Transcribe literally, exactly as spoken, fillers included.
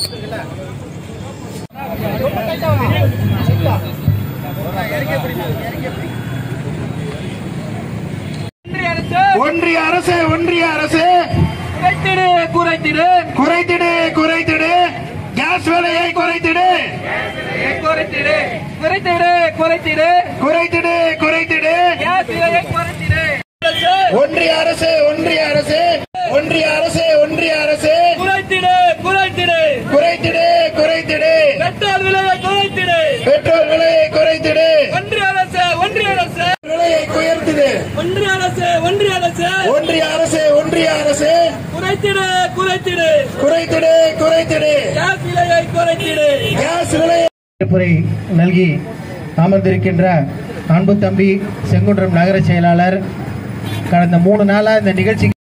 ஒன்றிய அரசு ஒன்றிய அரசு குறைத்திடு குறைத்திடு குறைத்திடு குறைத்திடு கேஸ் விலையை குறைத்திடு குறைத்திடு குறைத்திடு குறைத்திடு குறைத்திடு குறைத்திடு கேஸ் விலையை குறைத்திடு. ஒன்றிய அரசு ஒன்றிய அரசு ஒன்றிய அரசு ஒன்றிய அரசு குறைத்திடு குறைத்திடு குறைத்திடு குறைத்திடு பெட்ரோல் விலையை குறைத்திடு பெட்ரோல் விலையை குறைத்திடு ஒன்றிய அரசு ஒன்றிய அரசு விலையை உயர்த்திடு ஒன்றிய அரசு ஒன்றிய அரசு ஒன்றிய அரசு ஒன்றிய அரசு குறைத்திடு குறைத்திடு குறைத்திடு குறைத்திடு கேஸ் விலையை குறைத்திடு கேஸ் விலையை நல்கி அமர்ந்திருக்கின்ற அன்பு தம்பி செங்குன்றம் நகர செயலாளர் கடந்த மூணு நாளா இந்த நிகழ்ச்சி